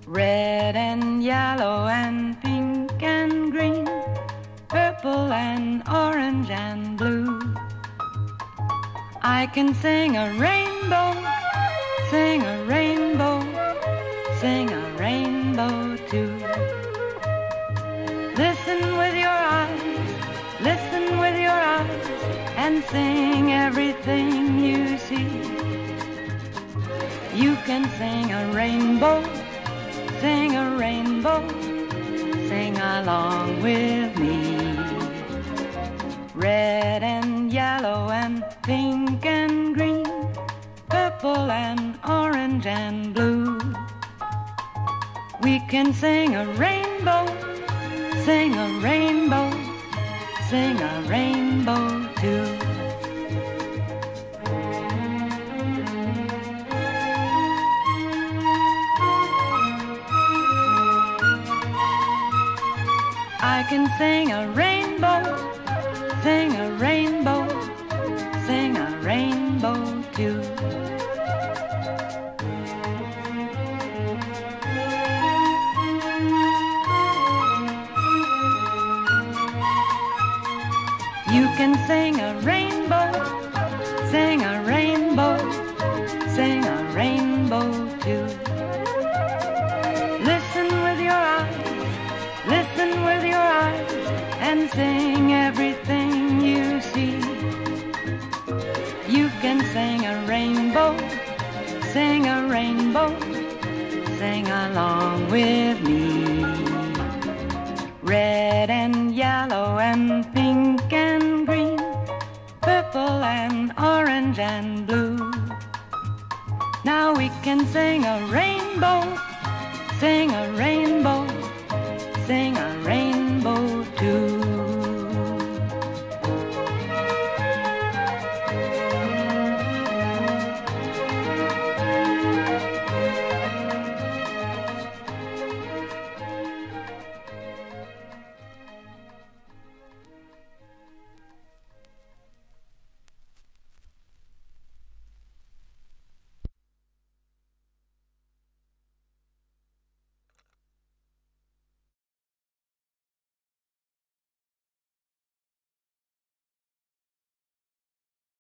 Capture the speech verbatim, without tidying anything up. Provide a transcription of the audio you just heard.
Red and yellow and pink and green, purple and orange and blue. I can sing a rainbow, sing a rainbow, sing a rainbow too. Listen with your eyes, listen with your eyes, and sing everything you see. You can sing a rainbow, sing a rainbow, sing along with me. Red and yellow and pink and green, purple and orange and blue. We can sing a rainbow, sing a rainbow, sing a rainbow too. I can sing a rainbow, sing a rainbow, sing a rainbow too. You can sing a rainbow, sing a rainbow, sing a rainbow too. Listen with your eyes, listen with your eyes, and sing everything you see. You can sing a rainbow, sing a rainbow, sing along with me. Red and yellow and pink and green, purple and orange and blue. Now we can sing a rainbow, sing a rainbow, sing a rainbow.